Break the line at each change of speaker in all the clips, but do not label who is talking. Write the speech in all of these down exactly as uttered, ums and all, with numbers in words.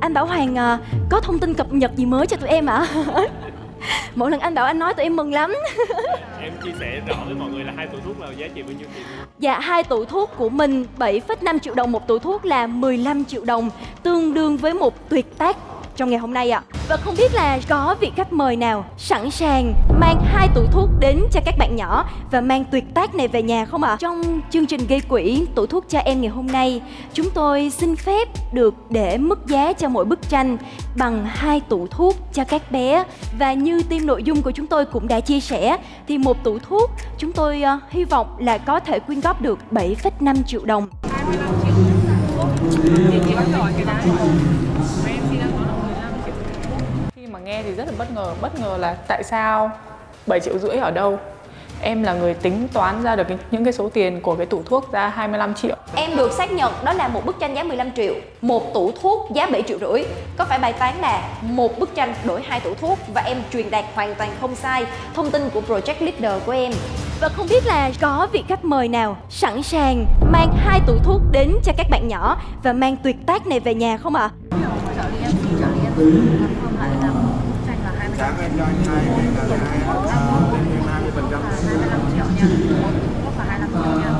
anh Bảo Hoàng à, có thông tin cập nhật gì mới cho tụi em ạ? Mỗi lần anh Bảo anh nói tụi em mừng lắm.
Em chia sẻ rõ với mọi người là hai tủ thuốc là giá trị bao nhiêu tiền?
Dạ, hai tủ thuốc của mình bảy phẩy năm triệu đồng, một tủ thuốc là mười lăm triệu đồng, tương đương với một tuyệt tác trong ngày hôm nay ạ. Và không biết là có vị khách mời nào sẵn sàng mang hai tủ thuốc đến cho các bạn nhỏ và mang tuyệt tác này về nhà không ạ? Trong chương trình gây quỹ tủ thuốc cho em ngày hôm nay, chúng tôi xin phép được để mức giá cho mỗi bức tranh bằng hai tủ thuốc cho các bé. Và như team nội dung của chúng tôi cũng đã chia sẻ, thì một tủ thuốc chúng tôi uh, hy vọng là có thể quyên góp được bảy phẩy năm triệu đồng.
hai mươi lăm triệu thì chị bắt rồi cái đấy. Khi mà nghe thì rất là bất ngờ, bất ngờ là tại sao bảy triệu rưỡi ở đâu? Em là người tính toán ra được cái, những cái số tiền của cái tủ thuốc ra hai mươi lăm triệu.
Em được xác nhận đó là một bức tranh giá mười lăm triệu, một tủ thuốc giá bảy triệu rưỡi. Có phải bài toán là một bức tranh đổi hai tủ thuốc, và em truyền đạt hoàn toàn không sai thông tin của Project Leader của em. Và không biết là có vị khách mời nào sẵn sàng mang hai tủ thuốc đến cho các bạn nhỏ và mang tuyệt tác này về nhà không ạ?
Trợ lý em, trợ lý em không lại là bức tranh là hai mươi lăm triệu. hai mươi lăm triệu nha. Thuốc là hai mươi lăm triệu nha.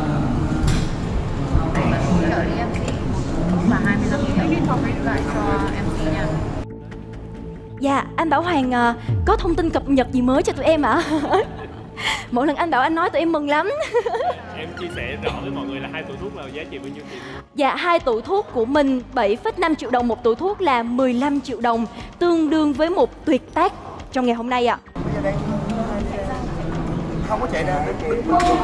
Đấy, trợ lý em sĩ thuốc là hai mươi lăm triệu. Lại cho em sĩ nha.
Dạ, anh Bảo Hoàng à, có thông tin cập nhật gì mới cho tụi em ạ? Mỗi lần anh Bảo anh nói tụi em mừng lắm.
Em chia sẻ rõ với mọi người là hai tủ thuốc là giá trị bao nhiêu tiền?
Dạ, hai tủ thuốc của mình bảy phẩy năm triệu đồng, một tủ thuốc là mười lăm triệu đồng, tương đương với một tuyệt tác trong ngày hôm nay ạ.
Không có chạy ra để chị.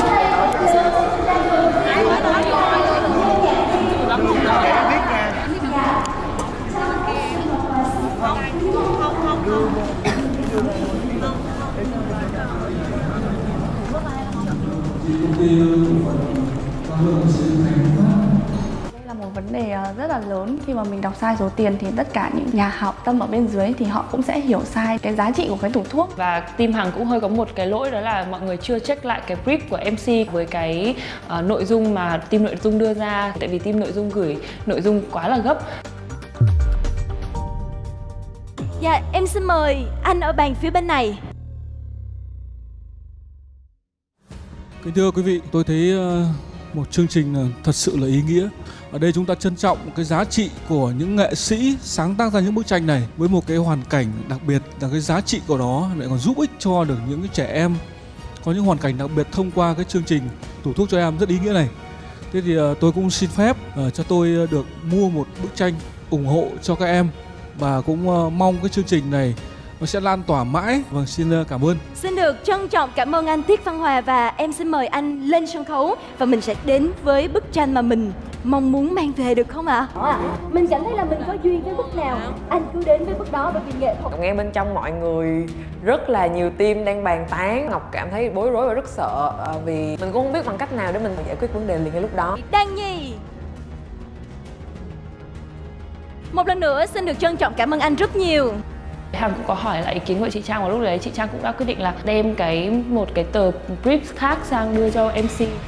Đây là một vấn đề rất là lớn. Khi mà mình đọc sai số tiền thì tất cả những nhà hảo tâm ở bên dưới thì họ cũng sẽ hiểu sai cái giá trị của cái tủ thuốc.
Và team Hằng cũng hơi có một cái lỗi, đó là mọi người chưa check lại cái brief của em xê với cái uh, nội dung mà team nội dung đưa ra. Tại vì team nội dung gửi nội dung quá là gấp.
Dạ, em xin mời anh ở bàn phía bên này.
Kính thưa quý vị, tôi thấy uh, một chương trình thật sự là ý nghĩa. Ở đây chúng ta trân trọng cái giá trị của những nghệ sĩ sáng tác ra những bức tranh này với một cái hoàn cảnh đặc biệt, là cái giá trị của nó lại còn giúp ích cho được những cái trẻ em có những hoàn cảnh đặc biệt thông qua cái chương trình tủ thuốc cho em rất ý nghĩa này. Thế thì uh, tôi cũng xin phép uh, cho tôi được mua một bức tranh ủng hộ cho các em, và cũng uh, mong cái chương trình này nó sẽ lan tỏa mãi. Vâng, xin cảm ơn.
Xin được trân trọng cảm ơn anh Tiết Văn Hòa, và em xin mời anh lên sân khấu và mình sẽ đến với bức tranh mà mình mong muốn mang về, được không ạ? À? Mình cảm thấy là mình có duyên với bức nào, anh cứ đến với bức đó, bởi vì nghệ thuật.
Nghe bên trong mọi người rất là nhiều team đang bàn tán, Ngọc cảm thấy bối rối và rất sợ, vì mình cũng không biết bằng cách nào để mình giải quyết vấn đề liền ngay lúc đó.
Đan Nhi, một lần nữa xin được trân trọng cảm ơn anh rất nhiều.
Hằng cũng có hỏi lại ý kiến của chị Trang, và lúc đấy chị Trang cũng đã quyết định là đem cái một cái tờ brief khác sang đưa cho em xê.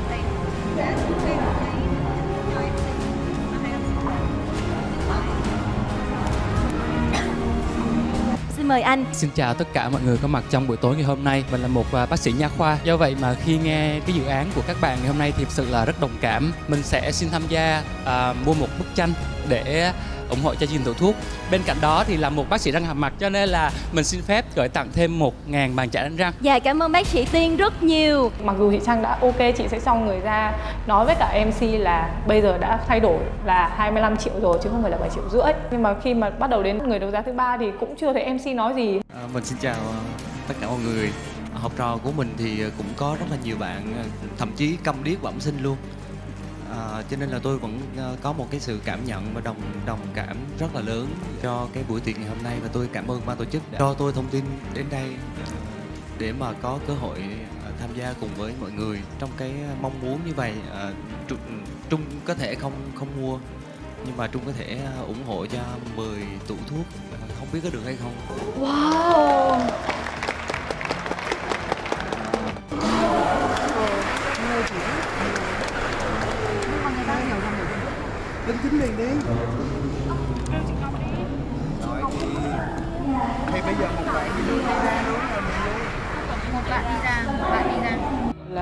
Xin mời anh.
Xin chào tất cả mọi người có mặt trong buổi tối ngày hôm nay. Mình là một bác sĩ nha khoa. Do vậy mà khi nghe cái dự án của các bạn ngày hôm nay thì thực sự là rất đồng cảm. Mình sẽ xin tham gia uh, mua một bức tranh để ủng hộ cho chương trình tủ thuốc. Bên cạnh đó thì là một bác sĩ răng hàm mặt, cho nên là mình xin phép gửi tặng thêm một ngàn bàn chải đánh răng.
Dạ, cảm ơn bác sĩ Tiên rất nhiều.
Mặc dù chị Trang đã ok, chị sẽ xong người ra nói với cả em xê là bây giờ đã thay đổi là hai mươi lăm triệu rồi chứ không phải là bảy triệu rưỡi. Nhưng mà khi mà bắt đầu đến người đấu giá thứ ba thì cũng chưa thấy em xê nói gì.
À, mình xin chào tất cả mọi người. Học trò của mình thì cũng có rất là nhiều bạn thậm chí câm điếc bẩm sinh luôn. À, cho nên là tôi vẫn có một cái sự cảm nhận và đồng đồng cảm rất là lớn cho cái buổi tiệc ngày hôm nay, và tôi cảm ơn ban tổ chức đã cho tôi thông tin đến đây để mà có cơ hội tham gia cùng với mọi người trong cái mong muốn như vậy. À, Trung có thể không không mua, nhưng mà Trung có thể ủng hộ cho mười tủ thuốc, không biết có được hay không.
Wow.
Linh chính liền đi.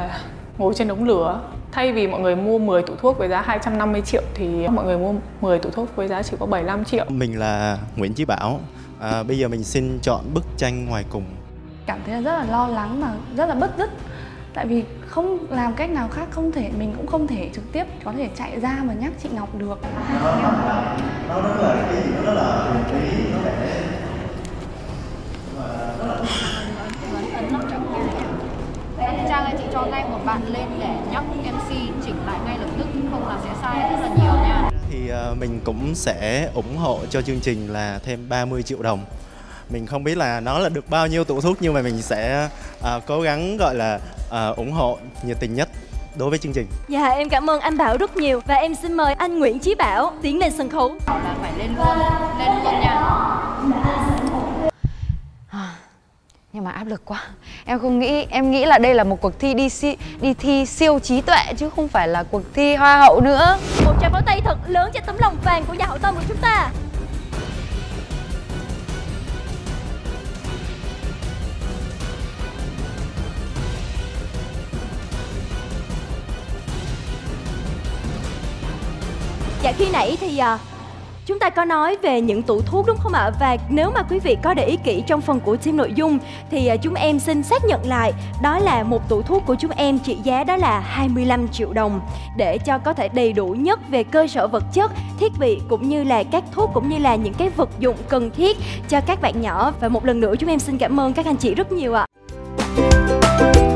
là ngồi trên đống lửa. Thay vì mọi người mua mười tủ thuốc với giá hai trăm năm mươi triệu thì mọi người mua mười tủ thuốc với giá chỉ có bảy mươi lăm triệu.
Mình là Nguyễn Chí Bảo. À, bây giờ mình xin chọn bức tranh ngoài cùng.
Cảm thấy là rất là lo lắng mà rất là bứt rứt. Tại vì không làm cách nào khác, không thể mình cũng không thể trực tiếp có thể chạy ra mà nhắc chị Ngọc được.
Nó rất là cái gì đó là cái nó để
Trang ơi, chị cho ngay một bạn lên để nhắc em xê chỉnh lại ngay lập tức, không là sẽ sai rất là nhiều nha.
Thì uh, mình cũng sẽ ủng hộ cho chương trình là thêm ba mươi triệu đồng. Mình không biết là nó là được bao nhiêu tủ thuốc nhưng mà mình sẽ uh, cố gắng gọi là uh, ủng hộ nhiệt tình nhất đối với chương trình.
Dạ, em cảm ơn anh Bảo rất nhiều và em xin mời anh Nguyễn Chí Bảo tiến lên sân khấu.
Bảo là phải lên luôn, lên luôn nha.
Nhưng mà áp lực quá. Em không nghĩ, em nghĩ là đây là một cuộc thi đi si, đi thi siêu trí tuệ chứ không phải là cuộc thi hoa hậu nữa.
Một tràng pháo tay thật lớn cho tấm lòng vàng của nhà hảo tâm của chúng ta. Dạ, khi nãy thì à, chúng ta có nói về những tủ thuốc đúng không ạ? Và nếu mà quý vị có để ý kỹ trong phần của team nội dung thì à, chúng em xin xác nhận lại đó là một tủ thuốc của chúng em trị giá đó là hai mươi lăm triệu đồng để cho có thể đầy đủ nhất về cơ sở vật chất, thiết bị cũng như là các thuốc cũng như là những cái vật dụng cần thiết cho các bạn nhỏ. Và một lần nữa chúng em xin cảm ơn các anh chị rất nhiều ạ.